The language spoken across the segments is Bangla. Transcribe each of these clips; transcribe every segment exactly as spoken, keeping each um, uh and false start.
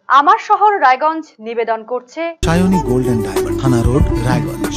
আমার শহর রায়গঞ্জ নিবেদন করছে সায়নী গোল্ড এন্ড ডায়মন্ড, থানা রোড, রায়গঞ্জ।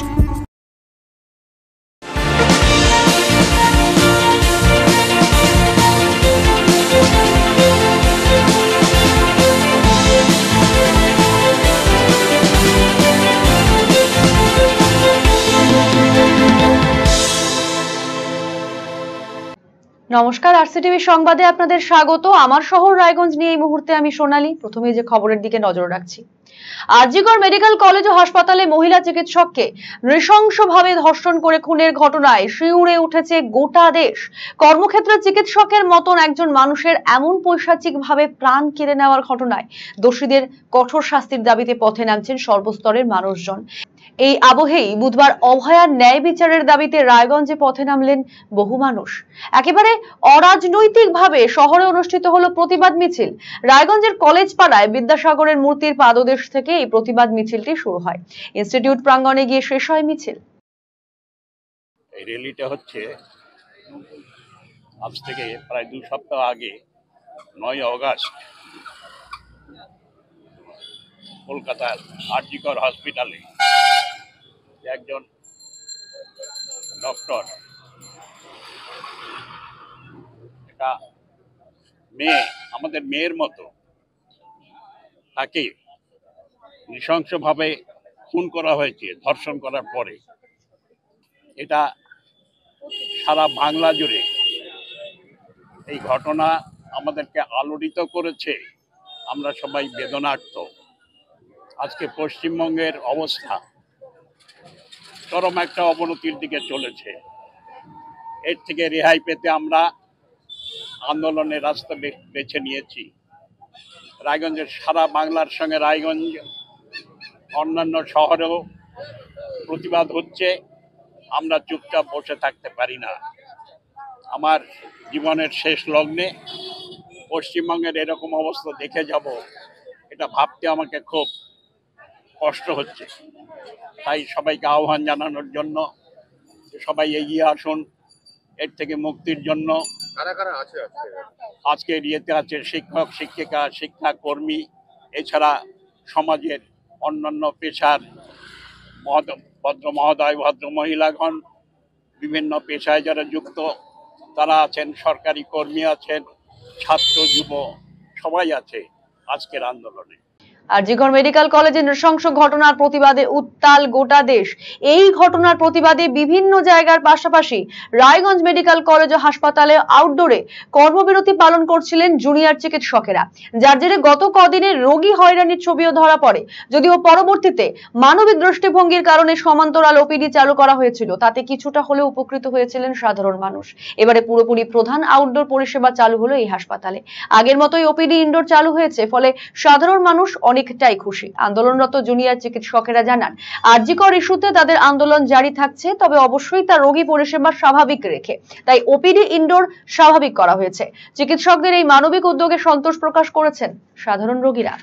নমস্কার, আরসিটিভি সংবাদে আপনাদের স্বাগত। আমার শহর রায়গঞ্জ নিয়ে এই মুহূর্তে আমি সোনালী। প্রথমে যে খবরের দিকে নজর রাখছি, আরজিকর মেডিকেল কলেজ ও হাসপাতালে মহিলা চিকিৎসককে নৃশংসভাবে ধর্ষণ করে খুনের ঘটনায় শিউরে উঠেছে গোটা দেশ। কর্মক্ষেত্রে চিকিৎসকের মতন একজন মানুষের এমন পৈশাচিকভাবে প্রাণ কেড়ে নেওয়ার ঘটনায় দোষীদের কঠোর শাস্তির দাবিতে পথে নামছেন সর্বস্তরের মানুষজন। এই আবহেই বুধবার অভয়ার ন্যায় বিচারের দাবিতে রায়গঞ্জে পথে নামলেন বহু মানুষ। একেবারে অরাজনৈতিকভাবে শহরে অনুষ্ঠিত হলো প্রতিবাদ মিছিল। রায়গঞ্জের কলেজ পাড়ায় বিদ্যাসাগরের মূর্তির পাদদেশ থেকে এই প্রতিবাদ মিছিলটি শুরু হয়। ইনস্টিটিউট প্রাঙ্গণে গিয়ে শেষ হয় মিছিল। এই র্যালিটা হচ্ছে আজ থেকে প্রায় দুই সপ্তাহ আগে নয় অগাস্ট কলকাতার আরজিকর হসপিটালে একজন ডক্টর, একটা মেয়ে, আমাদের মেয়ের মতো, তাকে নৃশংসভাবে খুন করা হয়েছে ধর্ষণ করার পরে। এটা সারা বাংলা জুড়ে এই ঘটনা আমাদেরকে আলোড়িত করেছে। আমরা সবাই বেদনার্ত। আজকে পশ্চিমবঙ্গের অবস্থা চরম একটা অবনতির দিকে চলেছে। এর থেকে রেহাই পেতে আমরা আন্দোলনের রাস্তা বেছে নিয়েছি। রায়গঞ্জের সারা বাংলার সঙ্গে রায়গঞ্জ অন্যান্য শহরেও প্রতিবাদ হচ্ছে। আমরা চুপচাপ বসে থাকতে পারি না। আমার জীবনের শেষ লগ্নে পশ্চিমবঙ্গের এরকম অবস্থা দেখে যাব, এটা ভাবতে আমাকে খুব কষ্ট হচ্ছে। তাই সবাইকে আহ্বান জানানোর জন্য সবাই এগিয়ে আসুন এর থেকে মুক্তির জন্য। আজকে ইয়েতে আছে শিক্ষক, শিক্ষিকা, শিক্ষা কর্মী, এছাড়া সমাজের অন্যান্য পেশার ভদ্র মহোদয়, ভদ্র মহিলাগণ, বিভিন্ন পেশায় যারা যুক্ত তারা আছেন, সরকারি কর্মী আছেন, ছাত্র যুব সবাই আছে আজকের আন্দোলনে। আরজিকর মেডিকেল কলেজের নৃশংস ঘটনার প্রতিবাদে উত্তাল গোটা দেশ। এই ঘটনার প্রতিবাদে বিভিন্ন জায়গার পাশাপাশি রায়গঞ্জ মেডিকেল কলেজ ও হাসপাতালে আউটডোরে কর্মবিরতি পালন করছিলেন জুনিয়র চিকিৎসকেরা, যার জেরে গত কদিনে রোগী হয়রানির ছবিও ধরা পড়ে। যদিও পরবর্তীতে মানবিক দৃষ্টিভঙ্গির কারণে সমান্তরাল ওপিডি চালু করা হয়েছিল, তাতে কিছুটা হলেও উপকৃত হয়েছিলেন সাধারণ মানুষ। এবারে পুরোপুরি প্রধান আউটডোর পরিষেবা চালু হলো এই হাসপাতালে। আগের মতোই ওপিডি ইনডোর চালু হয়েছে, ফলে সাধারণ মানুষ অনেকটাই খুশি। আন্দোলনরত জুনিয়র চিকিৎসকেরা জানান, আরজিকর ইস্যুতে তাদের আন্দোলন জারি থাকছে, তবে অবশ্যই তার রোগী পরিষেবা স্বাভাবিক রেখে তাই ওপিডি ইনডোর স্বাভাবিক করা হয়েছে। চিকিৎসকদের এই মানবিক উদ্যোগে সন্তোষ প্রকাশ করেছেন সাধারণ রোগীরা।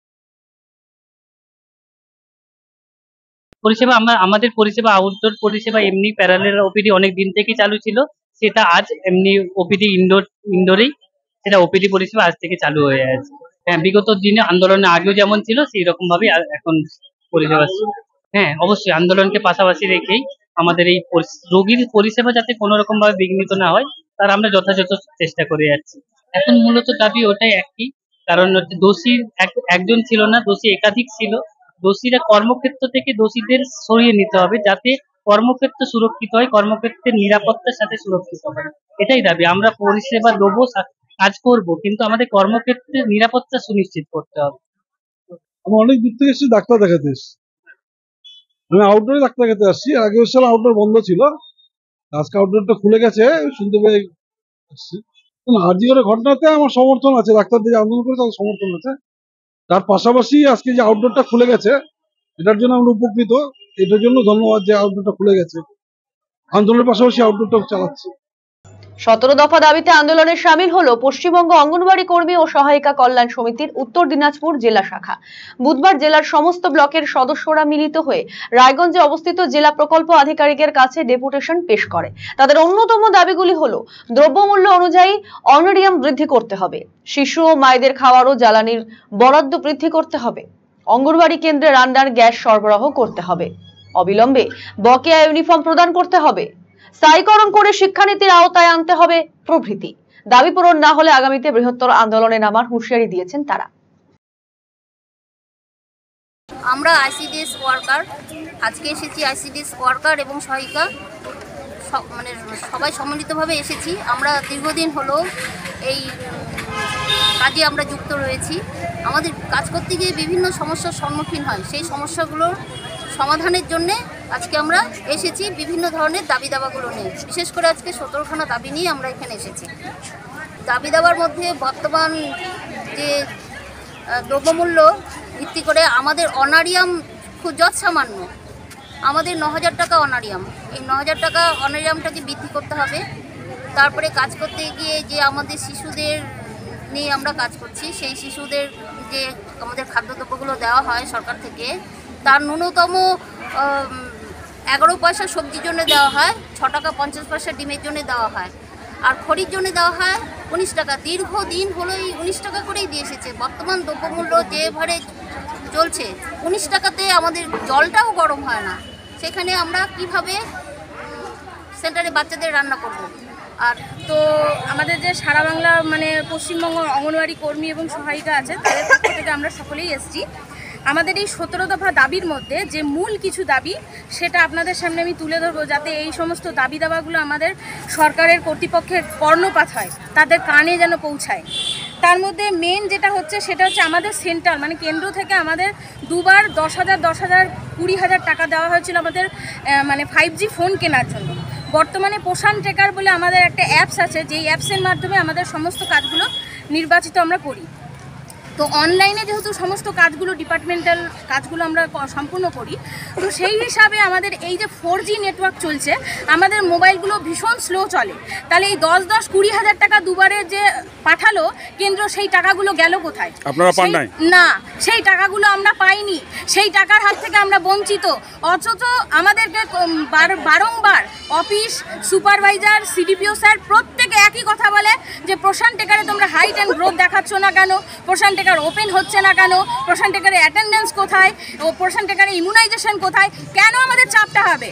পরিষেবা আমরা আমাদের পরিষেবা আউটডোর পরিষেবা এমনি প্যারালাল ওপিডি অনেক দিন থেকেই চালু ছিল, সেটা আজ এমনি ওপিডি ইনডোর ইনডোরেই সেটা ওপিডি পরিষেবা আজ থেকে চালু হয়ে আছে। হ্যাঁ, বিগত দিনে আন্দোলনে আগেও যেমন ছিল সেই রকম ভাবে এখন পরিষেবা। হ্যাঁ, অবশ্যই আন্দোলনকে পাশাপাশি রেখেই আমাদের এই রোগীর পরিষেবা যাতে কোনো রকম ভাবে বিঘ্নিত না হয় তার আমরা যথাযথ চেষ্টা করে যাচ্ছি। এখন মূলত দাবি ওটাই একই, কারণ হচ্ছে দোষী একজন ছিল না, দোষী একাধিক ছিল। দোষীরা কর্মক্ষেত্র থেকে দোষীদের সরিয়ে নিতে হবে, যাতে কর্মক্ষেত্র সুরক্ষিত হয়, কর্মক্ষেত্রের নিরাপত্তার সাথে সুরক্ষিত হয়। এটাই দাবি। আমরা পরিষেবা দেবো, কাজ করব, কিন্তু আমাদের কর্মক্ষেত্রে নিরাপত্তা সুনিশ্চিত করতে হবে। আমি অনেক দূর থেকে এসেছি ডাক্তার দেখাতে এসেছি। আমি আউটডোরে ডাক্তার দেখাতে আসছি। আগে সাল আউটডোর বন্ধ ছিল, আজকে আউটডোরটা খুলে গেছে শুনতে পেয়ে আসছি। আরজিকরের ঘটনাতে আমার সমর্থন আছে, ডাক্তারদের যে আন্দোলন করে তাদের সমর্থন আছে। তার পাশাপাশি আজকে যে আউটডোরটা খুলে গেছে এটার জন্য আমরা উপকৃত। এটার জন্য ধন্যবাদ যে আউটডোরটা খুলে গেছে। আন্দোলনের পাশাপাশি আউটডোরটা চালাচ্ছি। সতেরো দফা দাবিতে আন্দোলনে সামিল হলো পশ্চিমবঙ্গ অঙ্গনওয়াড়ি কর্মী ও সহায়িকা কল্যাণ সমিতির উত্তর দিনাজপুর জেলা শাখা। বুধবার জেলার সমস্ত ব্লকের সদস্যরা মিলিত হয়ে রায়গঞ্জে অবস্থিত জেলা প্রকল্প আধিকারিকের কাছে ডেপুটেশন পেশ করে। তাদের অন্যতম দাবিগুলি হলো দ্রব্যমূল্য অনুযায়ী অনারিয়াম বৃদ্ধি করতে হবে, শিশু ও মায়েদের খাওয়ার ও জ্বালানির বরাদ্দ বৃদ্ধি করতে হবে, অঙ্গনওয়াড়ি কেন্দ্রে রান্নার গ্যাস সরবরাহ করতে হবে, অবিলম্বে বকেয়া ইউনিফর্ম প্রদান করতে হবে, স্থায়ীকরণ করে শিক্ষানীতির আওতায় আনতে হবে প্রভৃতি। দাবি পূরণ না হলে আগামীতে বৃহত্তর আন্দোলনে নামার হুঁশিয়ারি দিয়েছেন তারা। আমরা আইসিডিএস ওয়ার্কার আজকে এসেছি, আইসিডিএস ওয়ার্কার এবং সহায়িকা মানে সবাই সম্মিলিতভাবে এসেছি। আমরা দীর্ঘদিন হলো এই কাজে আমরা যুক্ত রয়েছি। আমাদের কাজ করতে গিয়ে বিভিন্ন সমস্যার সম্মুখীন হয়, সেই সমস্যাগুলোর সমাধানের জন্যে আজকে আমরা এসেছি বিভিন্ন ধরনের দাবি দাবাগুলো নিয়ে। বিশেষ করে আজকে সতেরোখানা দাবি নিয়ে আমরা এখানে এসেছি। দাবি দাবার মধ্যে বর্তমান যে দ্রব্যমূল্য ভিত্তি করে আমাদের অনারিয়াম খুব যৎসামান্য, আমাদের ন হাজার টাকা অনারিয়াম, এই ন হাজার টাকা অনারিয়ামটাকে বৃদ্ধি করতে হবে। তারপরে কাজ করতে গিয়ে যে আমাদের শিশুদের নিয়ে আমরা কাজ করছি, সেই শিশুদের যে আমাদের খাদ্যদ্রব্যগুলো দেওয়া হয় সরকার থেকে, তার ন্যূনতম এগারো পয়সা সবজির জন্য দেওয়া হয়, ছ টাকা পঞ্চাশ পয়সা ডিমের জন্য দেওয়া হয়, আর খড়ির জন্য দেওয়া হয় উনিশ টাকা। দীর্ঘদিন হলো এই উনিশ টাকা করেই দিয়ে এসেছে। বর্তমান দ্রব্যমূল্য যে ভারে চলছে, উনিশ টাকাতে আমাদের জলটাও গরম হয় না। সেখানে আমরা কিভাবে সেন্টারে বাচ্চাদের রান্না করব? আর তো আমাদের যে সারা বাংলা মানে পশ্চিমবঙ্গ অঙ্গনওয়াড়ি কর্মী এবং সহায়িকা আছে, তাদের পক্ষ থেকে আমরা সকলেই এসেছি। আমাদের এই সতেরো দফা দাবির মধ্যে যে মূল কিছু দাবি, সেটা আপনাদের সামনে আমি তুলে ধরবো, যাতে এই সমস্ত দাবি দাবাগুলো আমাদের সরকারের কর্তৃপক্ষের কর্ণপাত হয়, তাদের কানে যেন পৌঁছায়। তার মধ্যে মেন যেটা হচ্ছে সেটা হচ্ছে আমাদের সেন্টার মানে কেন্দ্র থেকে আমাদের দুবার দশ হাজার দশ হাজার কুড়ি হাজার টাকা দেওয়া হয়েছিল আমাদের মানে ফাইভ জি ফোন কেনার জন্য। বর্তমানে পোষণ ট্রেকার বলে আমাদের একটা অ্যাপস আছে, যেই অ্যাপসের মাধ্যমে আমাদের সমস্ত কাজগুলো নির্বাচিত আমরা করি। তো অনলাইনে যেহেতু সমস্ত কাজগুলো ডিপার্টমেন্টাল কাজগুলো আমরা সম্পূর্ণ করি, তো সেই হিসাবে আমাদের এই যে ফোর জি নেটওয়ার্ক চলছে, আমাদের মোবাইলগুলো ভীষণ স্লো চলে। তাহলে এই দশ দশ কুড়ি হাজার টাকা দুবারে যে পাঠালো কেন্দ্র, সেই টাকাগুলো গেল কোথায়? আপনারা পান নাই? না, সেই টাকাগুলো আমরা পাইনি, সেই টাকার হাত থেকে আমরা বঞ্চিত। অথচ আমাদেরকে বারংবার অফিস সুপারভাইজার সিডিপিও স্যার প্রত্যেকে একই কথা বলে যে পোষণ টেকারে তোমরা হাইট অ্যান্ড গ্রোথ দেখাচ্ছ না কেন, পোষণ টেকার ওপেন হচ্ছে না কেন, পোষণ টেকারে অ্যাটেন্ডেন্স কোথায়, ও পোষণ টেকারে ইমিউনাইজেশন কোথায়, কেন আমাদের চাপটা হবে?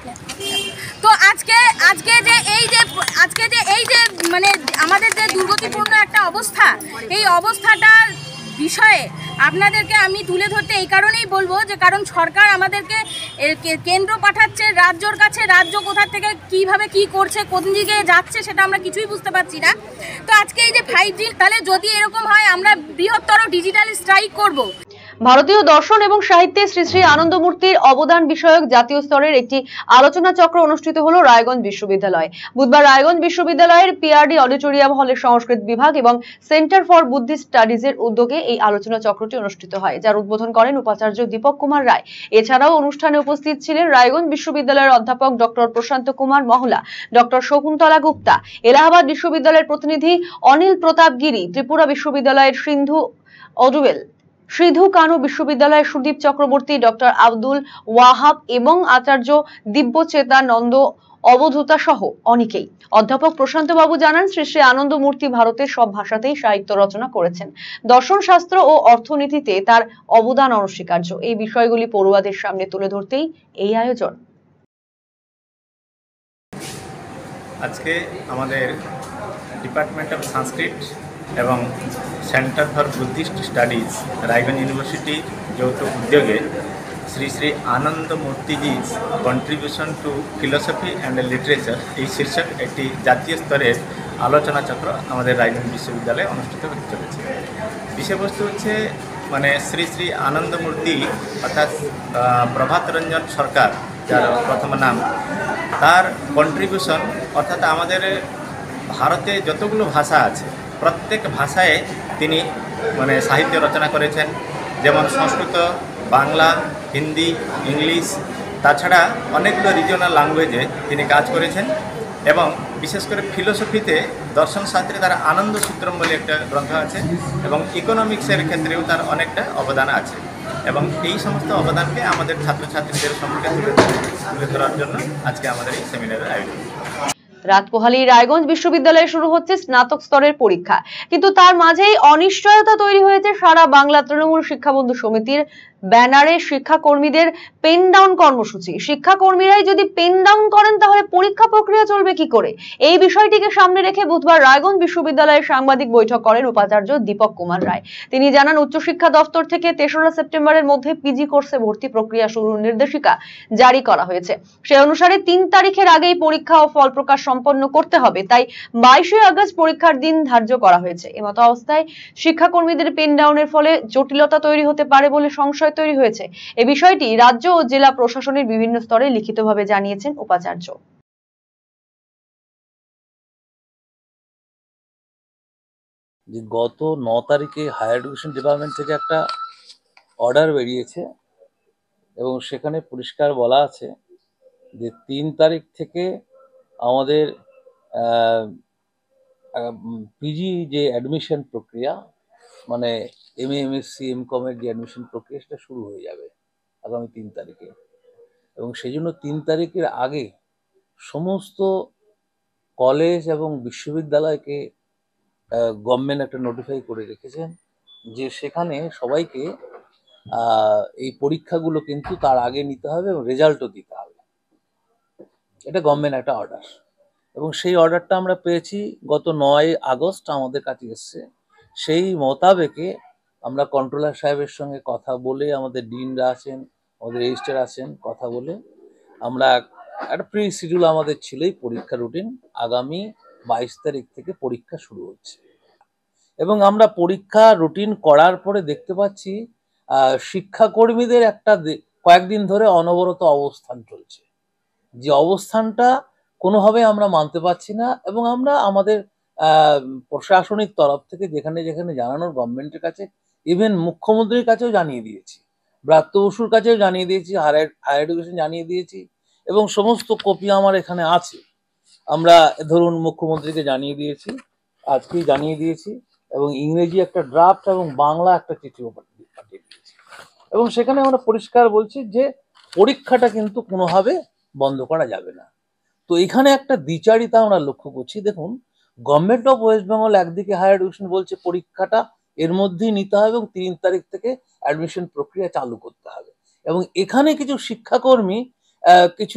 তো আজকে আজকে যে এই যে আজকে যে এই যে মানে আমাদের যে দুর্গতিপূর্ণ একটা অবস্থা, এই অবস্থাটার বিষয়ে আপনাদেরকে আমি তুলে ধরতে এই কারণেই বলবো যে কারণ সরকার আমাদেরকে কেন্দ্র পাঠাচ্ছে রাজ্যর কাছে, রাজ্য কোথা থেকে কিভাবে কি করছে, কোন দিকে যাচ্ছে সেটা আমরা কিছুই বুঝতে পারছি না। তো আজকে এই যে ফাইভ জি, তাহলে যদি এরকম হয় আমরা বৃহত্তর ডিজিটাল স্ট্রাইক করব। ভারতীয় দর্শন এবং সাহিত্যে শ্রী শ্রী আনন্দমূর্তির অবদান বিষয়ক জাতীয় স্তরের একটি আলোচনা চক্র অনুষ্ঠিত হলো রায়গঞ্জ বিশ্ববিদ্যালয়ে। বুধবার রায়গঞ্জ বিশ্ববিদ্যালয়ের পিআরডি অডিটোরিয়াম হলে সংস্কৃত বিভাগ এবং সেন্টার ফর বুদ্ধিস্ট স্টাডিজের উদ্যোগে এই আলোচনা চক্রটি অনুষ্ঠিত হয়, যার উদ্বোধন করেন উপাচার্য দীপক কুমার রায়। এছাড়াও অনুষ্ঠানে উপস্থিত ছিলেন রায়গঞ্জ বিশ্ববিদ্যালয়ের অধ্যাপক ডক্টর প্রশান্ত কুমার মহলা, ডক্টর শকুন্তলা গুপ্তা, এলাহাবাদ বিশ্ববিদ্যালয়ের প্রতিনিধি অনিল প্রতাপ গিরি, ত্রিপুরা বিশ্ববিদ্যালয়ের সিন্ধু অডুয়েল, সিধু কানু বিশ্ববিদ্যালয়ের সুদীপ চক্রবর্তী, ডক্টর আব্দুল ওয়াহাব এবং আচার্য দিব্যচেতানন্দ অবধূতা সহ অনেকেই। অধ্যাপক প্রশান্ত বাবু জানান, শ্রী শ্রী আনন্দমূর্তি ভারতের সব ভাষাতেই সাহিত্য রচনা করেছেন। দর্শন শাস্ত্র ও অর্থনীতিতে তার অবদান অনস্বীকার্য। এই বিষয়গুলি পড়ুয়াদের সামনে তুলে ধরতেই এই আয়োজন। আজকে আমাদের ডিপার্টমেন্ট অফ সংস্কৃত এবং centre for Buddhist studies Raiganj university যৌথ উদ্যোগে Shri Shri Anandamurtiji contribution to philosophy and literature এই শীর্ষক একটি জাতীয় স্তরের আলোচনা চক্র আমাদের রায়গঞ্জ বিশ্ববিদ্যালয়ে অনুষ্ঠিত হতে চলেছে। বিষয়বস্তু হচ্ছে মানে শ্রী শ্রী আনন্দমূর্তি অর্থাৎ প্রভাত রঞ্জন সরকার, যার প্রথম নাম, তার কন্ট্রিবিউশন অর্থাৎ আমাদের ভারতে যতগুলো ভাষা আছে প্রত্যেক ভাষায় তিনি মানে সাহিত্য রচনা করেছেন, যেমন সংস্কৃত, বাংলা, হিন্দি, ইংলিশ, তাছাড়া অনেকগুলো রিজিওনাল ল্যাঙ্গুয়েজে তিনি কাজ করেছেন এবং বিশেষ করে ফিলোসফিতে দর্শন শাস্ত্রে তার আনন্দ সূত্রম বলে একটা গ্রন্থ আছে এবং ইকোনমিক্সের ক্ষেত্রেও তার অনেকটা অবদান আছে এবং এই সমস্ত অবদানকে আমাদের ছাত্রছাত্রীদের সম্পর্কে তুলে তুলে ধরার জন্য আজকে আমাদের এই সেমিনারের আয়োজন। রাত পোহালি রায়গঞ্জ বিশ্ববিদ্যালয়ে শুরু হচ্ছে স্নাতক স্তরের পরীক্ষা, কিন্তু তার মাঝেই অনিশ্চয়তা তৈরি হয়েছে সারা বাংলা তৃণমূল শিক্ষাবন্ধু সমিতির ব্যানারে শিক্ষাকর্মীদের পেন ডাউন কর্মসূচি। শিক্ষাকর্মীরাই যদি পেন ডাউন করেন তাহলে পরীক্ষা প্রক্রিয়া চলবে কি করে? এই বিষয়টিকে সামনে রেখে বুধবার রায়গঞ্জ বিশ্ববিদ্যালয়ে সাংবাদিক বৈঠক করেন উপাচার্য দীপক কুমার রায়। তিনি জানান, উচ্চশিক্ষা দপ্তর থেকে তেসরা সেপ্টেম্বরের মধ্যে পিজি কোর্সে ভর্তি প্রক্রিয়া শুরুর নির্দেশিকা জারি করা হয়েছে। সে অনুসারে তিন তারিখের আগেই পরীক্ষা ও ফল প্রকাশ সম্পন্ন করতে হবে, তাই বাইশে আগস্ট পরীক্ষার দিন ধার্য করা হয়েছে। এমতো অবস্থায় শিক্ষাকর্মীদের পেন ডাউনের ফলে জটিলতা তৈরি হতে পারে বলে সংশয় তৈরি হয়েছে। এই বিষয়টি রাজ্য ও জেলা প্রশাসনের বিভিন্ন স্তরে লিখিতভাবে জানিয়েছেন উপাচার্য। যে গত ন তারিখে হায়ার এডুকেশন ডিপার্টমেন্ট থেকে একটা অর্ডার বেরিয়েছে এবং সেখানে পরিষ্কার বলা আছে যে তিন তারিখ থেকে আমাদের পিজি যে অ্যাডমিশন প্রক্রিয়া, মানে M A M S C M কমের যে অ্যাডমিশন প্রক্রিয়া, সেটা শুরু হয়ে যাবে আগামী তিন তারিখে। এবং সেই জন্য তিন তারিখের আগে সমস্ত কলেজ এবং বিশ্ববিদ্যালয়কে গভর্নমেন্ট একটা নোটিফাই করে রেখেছেন যে সেখানে সবাইকে এই পরীক্ষাগুলো কিন্তু তার আগে নিতে হবে এবং রেজাল্টও দিতে হবে। এটা গভর্নমেন্ট একটা অর্ডার এবং সেই অর্ডারটা আমরা পেয়েছি গত নয় আগস্ট আমাদের কাছে এসছে। সেই মোতাবেকে আমরা কন্ট্রোলার সাহেবের সঙ্গে কথা বলে, আমাদের ডিনরা আছেন, আমাদের রেজিস্ট্রার আছেন, কথা বলে আমরা একটা প্রি শিডিউল আমাদের ছিলই পরীক্ষা রুটিন। আগামী বাইশ তারিখ থেকে পরীক্ষা শুরু হচ্ছে এবং আমরা পরীক্ষা রুটিন করার পরে দেখতে পাচ্ছি শিক্ষাকর্মীদের একটা কয়েকদিন ধরে অনবরত অবস্থান চলছে। যে অবস্থানটা কোনোভাবে আমরা মানতে পারছি না এবং আমরা আমাদের প্রশাসনিক তরফ থেকে যেখানে যেখানে জানানোর গভর্নমেন্টের কাছে, ইভেন মুখ্যমন্ত্রীর কাছেও জানিয়ে দিয়েছি, ব্রাত্য বসুর কাছেও জানিয়ে দিয়েছি, হায়ার হায়ার এডুকেশন জানিয়ে দিয়েছি এবং সমস্ত কপি আমার এখানে আছে। আমরা ধরুন মুখ্যমন্ত্রীকে জানিয়ে দিয়েছি, আজকেই জানিয়ে দিয়েছি এবং ইংরেজি একটা ড্রাফট এবং বাংলা একটা চিঠিও পাঠিয়ে দিয়েছি এবং সেখানে আমরা পরিষ্কার বলছি যে পরীক্ষাটা কিন্তু কোনোভাবে বন্ধ করা যাবে না। তো এখানে একটা দ্বিচারিতা আমরা লক্ষ্য করছি। দেখুন, গভর্নমেন্ট অফ ওয়েস্ট বেঙ্গল একদিকে হায়ার এডুকেশন বলছে পরীক্ষাটা এর মধ্যেই নিতে হবে এবং তিন তারিখ থেকে অ্যাডমিশন প্রক্রিয়া চালু করতে হবে এবং এখানে কিছু শিক্ষাকর্মী কিছু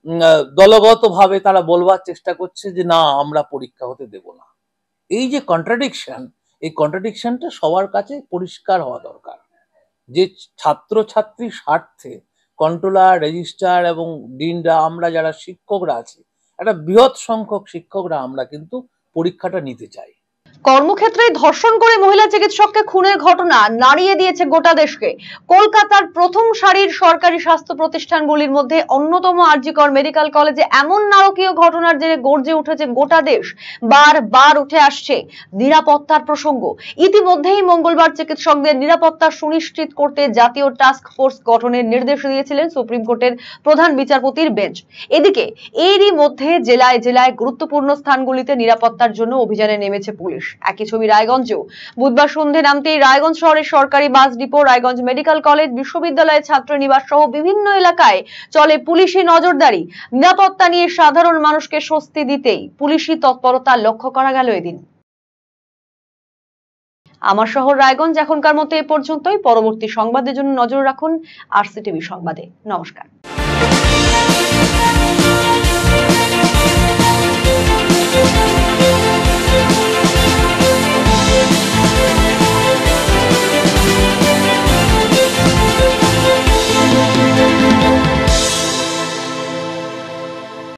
দলগতভাবে তারা বলবার চেষ্টা করছে যে না, আমরা পরীক্ষা হতে দেব না। এই যে কন্ট্রাডিকশন, এই কন্ট্রাডিকশনটা সবার কাছে পরিষ্কার হওয়া দরকার যে ছাত্রছাত্রীর স্বার্থে কন্ট্রোলার, রেজিস্ট্রার এবং ডিনরা, আমরা যারা শিক্ষকরা আছি, একটা বৃহৎ সংখ্যক শিক্ষকরা আমরা কিন্তু পরীক্ষাটা নিতে চাই। কর্মক্ষেত্রে ধর্ষণ করে মহিলা চিকিৎসককে খুনের ঘটনা নাড়িয়ে দিয়েছে গোটা দেশকে। কলকাতার প্রথম সারির সরকারি স্বাস্থ্য প্রতিষ্ঠানগুলির মধ্যে অন্যতম আর জি কর মেডিকেল কলেজে এমন নারকীয় ঘটনার জেরে গর্জে উঠেছে গোটা দেশ। বারবার উঠে আসছে নিরাপত্তার প্রসঙ্গ। ইতিমধ্যেই মঙ্গলবার চিকিৎসকদের নিরাপত্তা সুনিশ্চিত করতে জাতীয় টাস্ক ফোর্স গঠনের নির্দেশ দিয়েছিলেন সুপ্রিম কোর্টের প্রধান বিচারপতির বেঞ্চ। এদিকে এরই মধ্যে জেলায় জেলায় গুরুত্বপূর্ণ স্থানগুলিতে নিরাপত্তার জন্য অভিযানে নেমেছে পুলিশ। একই ছবি রায়গঞ্জেও। বুধবার সন্ধে নামতেই রায়গঞ্জ শহরের সরকারি bus depot, Raiganj medical college, বিশ্ববিদ্যালয়ের ছাত্রনিবাস সহ বিভিন্ন এলাকায় চলে পুলিশি নজরদারি। নিরাপত্তা নিয়ে সাধারণ মানুষকে স্বস্তি দিতেই পুলিশি তৎপরতা লক্ষ্য করা গেল এদিন। আমার শহর রায়গঞ্জ এখনকার মতো এ পর্যন্তই। পরবর্তী সংবাদের জন্য নজর রাখুন আরসি টিভি সংবাদে। নমস্কার।